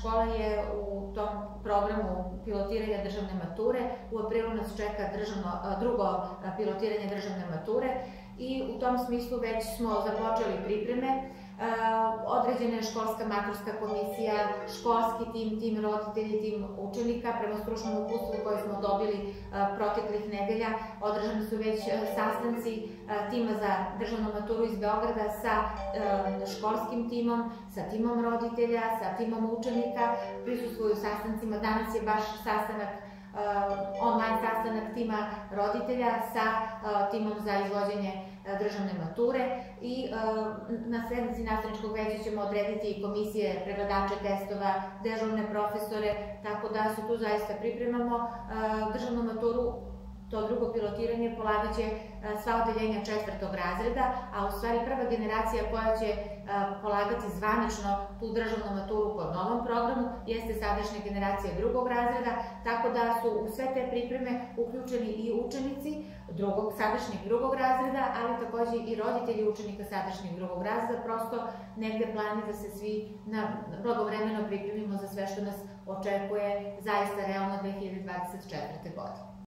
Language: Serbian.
škola je u tom programu pilotiranja državne mature. U aprilu nas čeka drugo pilotiranje državne mature i u tom smislu već smo započeli pripreme. Određena je školska maturska komisija, školski tim roditelji, tim učenika. Prema stručnom uputstvu koje smo dobili proteklih nedelja, održani su već sastanci tima za državnu maturu iz Beograda sa školskim timom, sa timom roditelja, sa timom učenika. Prisustvuju sastancima. Danas je baš online sastanak tima roditelja sa timom za izvođenje državne mature i na sednici nastavničkog veća ćemo odrediti komisije, pregledače testova, dežurne profesore, tako da se tu zaista pripremamo. Državnu maturu, to drugo pilotiranje, polagaće sva odeljenja 4. razreda, a u stvari prva generacija koja će polagati zvanično tu državnu maturu po novom programu jeste sadašnja generacija 2. razreda, tako da su u sve te pripreme uključeni i učenici sadašnjeg 2. razreda, ali takođe i roditelji učenika sadašnjeg 2. razreda. Prosto negde plan je da se svi blagovremeno pripremimo za sve što nas očekuje zaista realno 2024. godine.